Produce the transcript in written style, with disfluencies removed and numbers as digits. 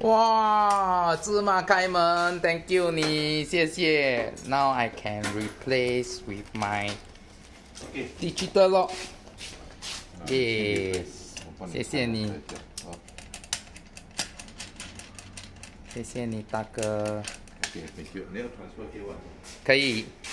哇，芝麻开门 ，Thank you 你，谢谢。Now I can replace with my digital lock. Yes， 谢谢你，谢谢你大哥。 OK， thank you。你要 transfer 给我？ 可以。